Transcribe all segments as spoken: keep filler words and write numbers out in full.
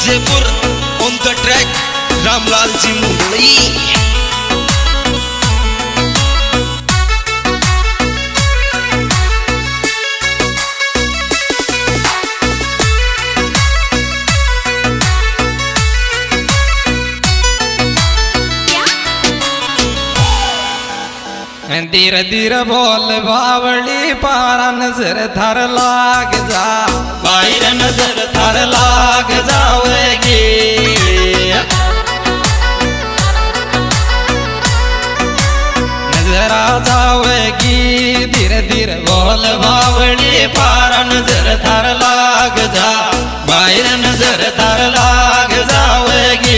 Vijaypur on the track Ramlal ji Mumbai. धीरे धीरे बोल बावली पारा नजर थर लाग जा, बाहर नजर थर लाग जावेगी। नजर आ जावेगी धीरे धीरे बोल बावली पारा नजर थर लाग जा, बाहर नजर थर लाग जावेगी।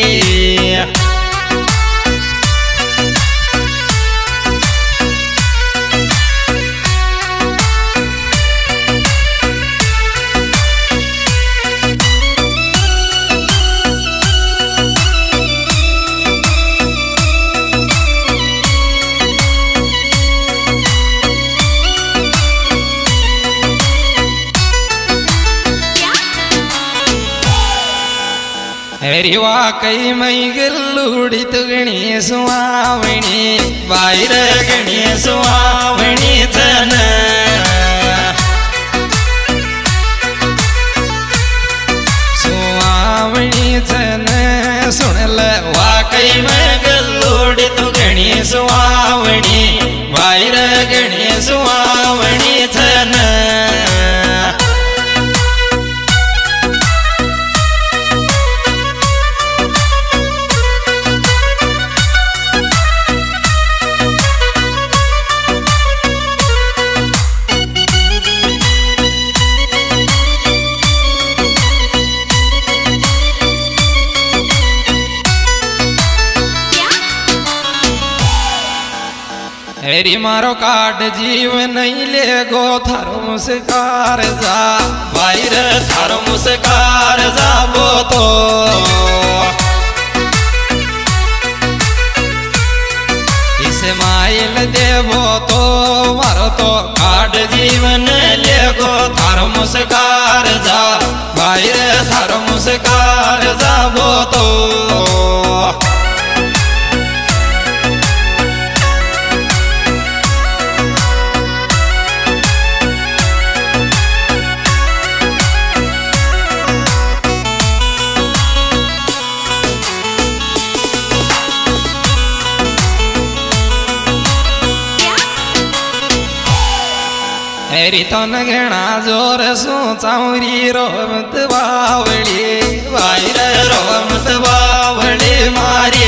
हरी वाकई मई गिल्लूड़ी तुगणी सुहावणी, बाहर गणी सुहावणी जन। सुहावणी जन सुन ल वाकई मई गिल्लूड़ी तुगणी सुहावणी, बाहर गणी सुहावणी जन। हरी मारो काट जीव नहीं ले गो थारो मुस्कार जा, बाहर थारो मुस्कार जाबो तो। इसे माइल देवो तो मारो तो काट जीवन ले गो थारो मुस्कार जा, बाहर थारो मुस्कार जाबो तो। हरी तन घना जोर सो चावरी रोमत बावली, बाहर रोमत बावली मारी।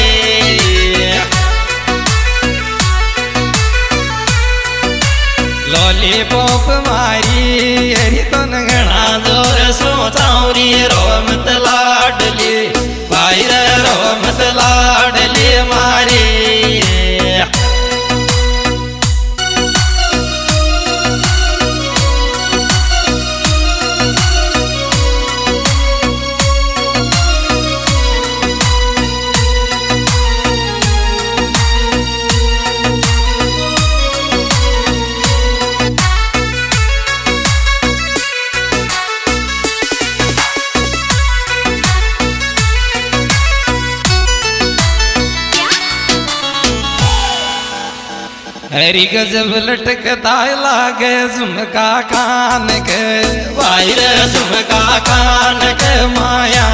लॉलीपॉप मारी हरी तन घना जोर सो चावरी रोमत लाडली, बाहर रोमत लाडली मारी। हरी गजब लटकता लागे झुमका कान के, बाहर झुमका कान के माया।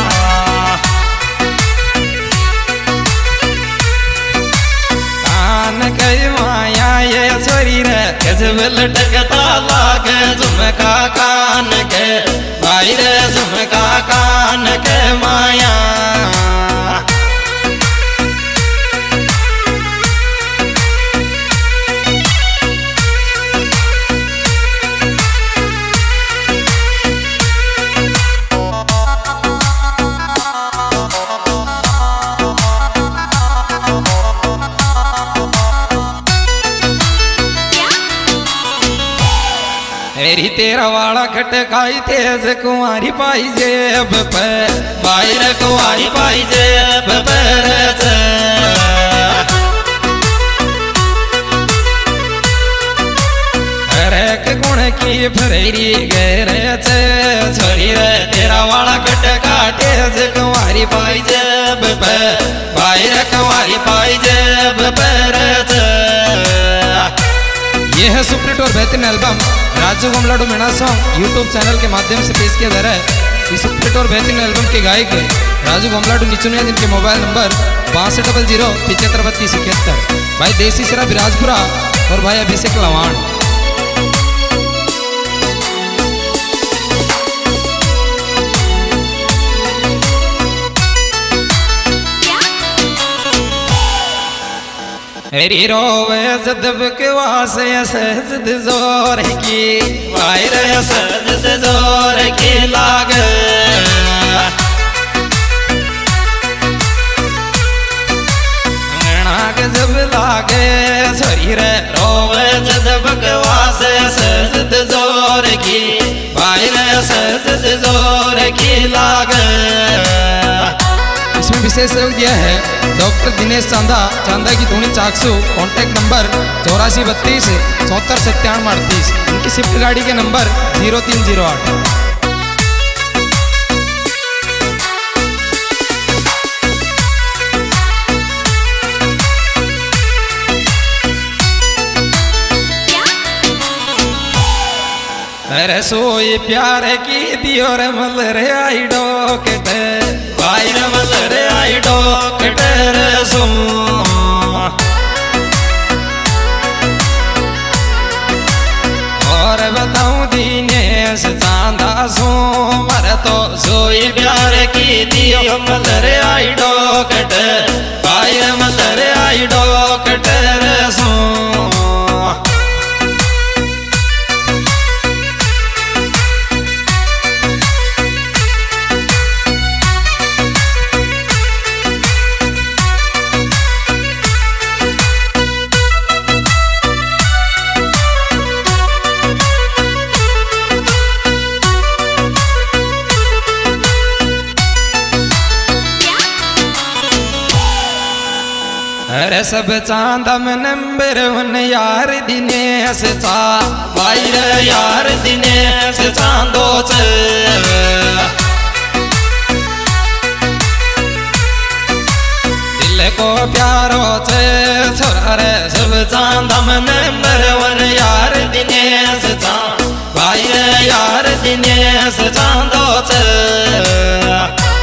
कान के माया ये छोरी रे गजब लटकता लागे झुमका कान के, बाहर झुमका कान के माया। हरी तेरा वाला खटकाई तेज कुंवारी पाई जेब पे, बाहर कुंवारी पाई जेब पर। हर एक गुण की फरेरी गहरे छोरी रे तेरा वाला खटका जे कंवारी पाई जब पे भाई रे कंवारी पाई जब पे। ये है सुपरहिट और बेहतरीन album Raju Gamladu Meena song YouTube channel के माध्यम से पेश किया जा रहा है। इस सुपरहिट और बेहतरीन एल्बम के गायक राजू गमलाडू निचुनिया, जिनके मोबाइल नंबर बासठ डबल जीरो पिछहत्तर बत्तीस इकहत्तर। भाई देसी सिरा बिराजपुरा और भाई अभिषेक लवाण। हरी रोवे जदब के वासे सहजद जोर की भाई रे सहजद जोर की लाग। जब लागे छोरी रे रोवे जदब के वासे सहजद जोर की भाई रे सहजद जोर की लाग। इसमें विशेष सहयोग दिया है डॉक्टर दिनेश चांदा, चांदा की धोनी चाकसू। कॉन्टैक्ट नंबर चौरासी बत्तीस चौहत्तर सत्तानवे अड़तीस। इनकी स्विफ्ट गाड़ी के नंबर जीरो तीन जीरो आठ। अरे सोई प्यार की दियो रे मल रे आई डोकट भाई रे मल रे आई डोकट रे सो। और बताऊं दिनेश चांदा सो मर तो सोई प्यार की दियो मल रे आई डोकट भाई रे मल रे आई डोकट रे सो। अरे सब चांदा में नंबर वन यार दिनेश चा भाई रे यार दिनेश चांदो च। दिल को प्यारो च छोरा रे सब चांदा में नंबर वन यार दिनेश चा भाई रे यार दिनेश चांदो च।